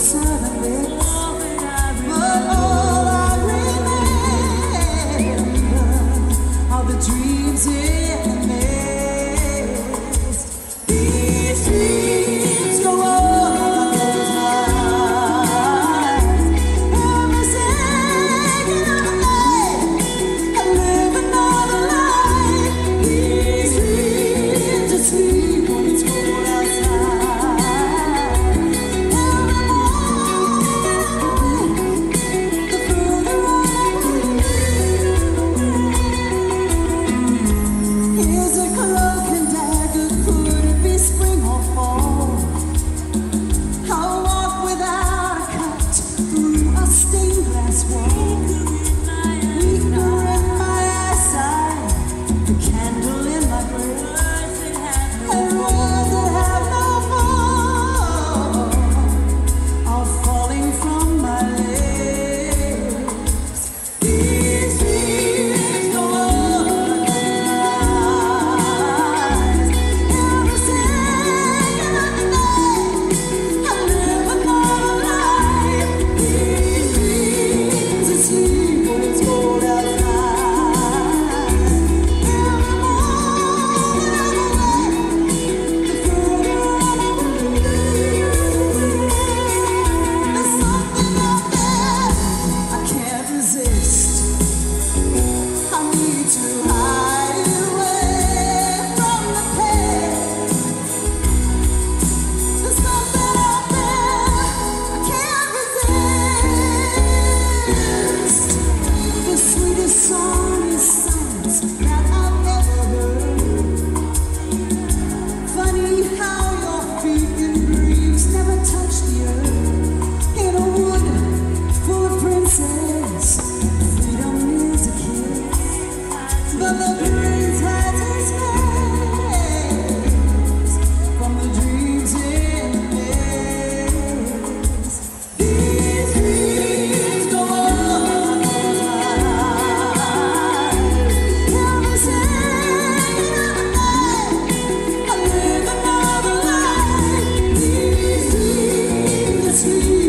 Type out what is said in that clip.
southern lips. But all I remember are the dreams in the mist. These dreams go on those nights. Every second of the night, I live another life. These dreams are sleep when it's cold outside. Every morning, the further here's a cloak and dagger, could it be spring or fall? I'll walk without a cut through a stained glass wall. Weaker in my eyesight, the candle in my breast, and words that have no form are falling from my lips. These dreams go on nights. Every second of the night, I live another life. These dreams are sleep when it's cold outside. Every morning I'm awake, the further there's something out there I can't resist. I need to hide away from the pain. There's something out there I can't resist. The sweetest song is silence that I've ever heard. Funny how your feet and dreams never touch the earth. In a wood full of princes, freedom is a kiss. But the prince has escaped from the dreams in the mist. These dreams go on those nights. Every second of the night, I live another life. These dreams are sweet.